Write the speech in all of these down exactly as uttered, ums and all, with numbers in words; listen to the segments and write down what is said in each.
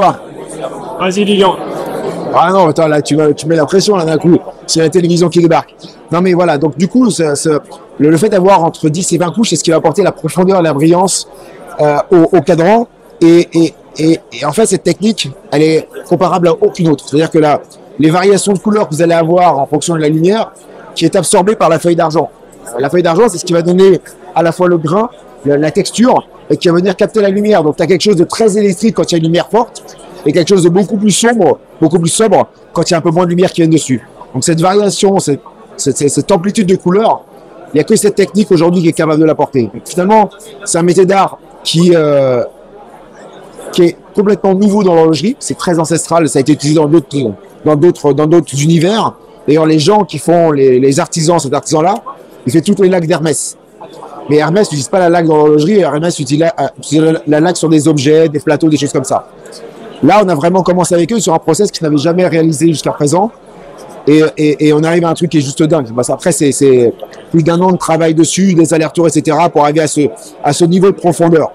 Pas. Vas-y, Lilian. Ah non, attends, là, tu, vas- tu mets la pression là d'un coup. C'est la télévision qui débarque. Non, mais voilà. Donc, du coup, ce- ce- le, le fait d'avoir entre dix et vingt couches, c'est ce qui va apporter la profondeur et la brillance euh, au, au cadran. Et, et, et, et en fait, cette technique, elle est comparable à aucune autre. C'est-à-dire que là, les variations de couleurs que vous allez avoir en fonction de la lumière, qui est absorbée par la feuille d'argent. La feuille d'argent, c'est ce qui va donner à la fois le grain, la, la texture, et qui va venir capter la lumière. Donc, tu as quelque chose de très électrique quand il y a une lumière forte, et quelque chose de beaucoup plus sombre, beaucoup plus sobre quand il y a un peu moins de lumière qui vient dessus. Donc, cette variation, cette, cette, cette amplitude de couleurs, il n'y a que cette technique aujourd'hui qui est capable de l'apporter. Donc, finalement, c'est un métier d'art qui, euh, qui est complètement nouveau dans l'horlogerie. C'est très ancestral, ça a été utilisé dans d'autres, dans d'autres, dans d'autres univers. D'ailleurs, les gens qui font les, les artisans, cet artisan-là, il fait toutes les laques d'Hermès. Mais Hermès n'utilise pas la laque dans l'horlogerie, Hermès utilise la, utilise la, la laque sur des objets, des plateaux, des choses comme ça. Là, on a vraiment commencé avec eux sur un process qu'ils n'avaient jamais réalisé jusqu'à présent. Et, et, et on arrive à un truc qui est juste dingue. Bah, après, c'est, c'est plus d'un an de travail dessus, des allers-retours, et cetera, pour arriver à ce, à ce niveau de profondeur.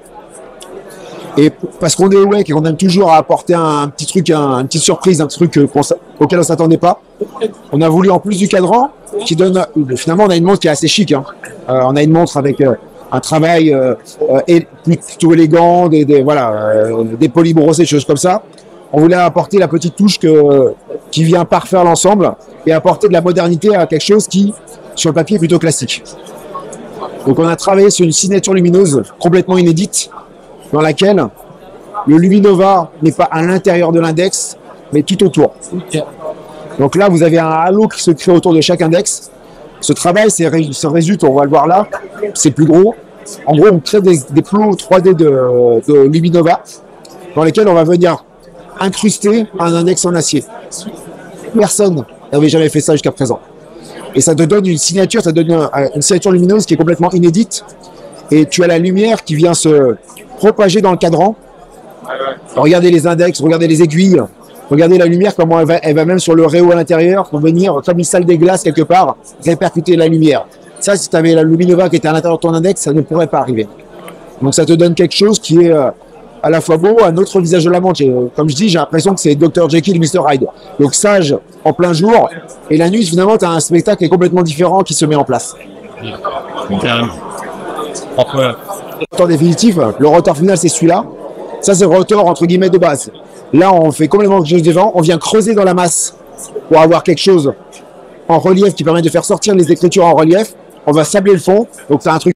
Et parce qu'on est awake et qu'on aime toujours à apporter un, un petit truc, un, une petite surprise, un truc qu'on, auquel on ne s'attendait pas, on a voulu, en plus du cadran, qui donne, finalement, on a une montre qui est assez chic. Hein. Euh, on a une montre avec euh, un travail euh, euh, plutôt élégant, des, des, voilà, euh, des polis brossés, des choses comme ça. On voulait apporter la petite touche que, qui vient parfaire l'ensemble et apporter de la modernité à quelque chose qui, sur le papier, est plutôt classique. Donc on a travaillé sur une signature lumineuse complètement inédite, dans laquelle le Luminova n'est pas à l'intérieur de l'index, mais tout autour. Donc là, vous avez un halo qui se crée autour de chaque index. Ce travail, c'est, se résulte, on va le voir là, c'est plus gros. En gros, on crée des, des plots trois D de, de Luminova, dans lesquels on va venir incruster un index en acier. Personne n'avait jamais fait ça jusqu'à présent. Et ça te donne une signature, ça donne une, une signature lumineuse qui est complètement inédite. Et tu as la lumière qui vient se propager dans le cadran. Regardez les index, regardez les aiguilles, regardez la lumière, comment elle va, elle va même sur le réo à l'intérieur pour venir, comme une salle des glaces quelque part, répercuter la lumière. Ça, si tu avais la Luminova qui était à l'intérieur de ton index, ça ne pourrait pas arriver. Donc ça te donne quelque chose qui est euh, à la fois beau, un autre visage de la montre. Euh, comme je dis, j'ai l'impression que c'est docteur Jekyll et mister Hyde. Donc sage en plein jour, et la nuit, finalement, tu as un spectacle qui est complètement différent qui se met en place. Carrément. Après, Le rotor définitif, le rotor final, c'est celui-là. Ça, c'est le rotor entre guillemets de base. Là, on fait complètement quelque chose de différent. On vient creuser dans la masse pour avoir quelque chose en relief qui permet de faire sortir les écritures en relief. On va sabler le fond. Donc, tu as un truc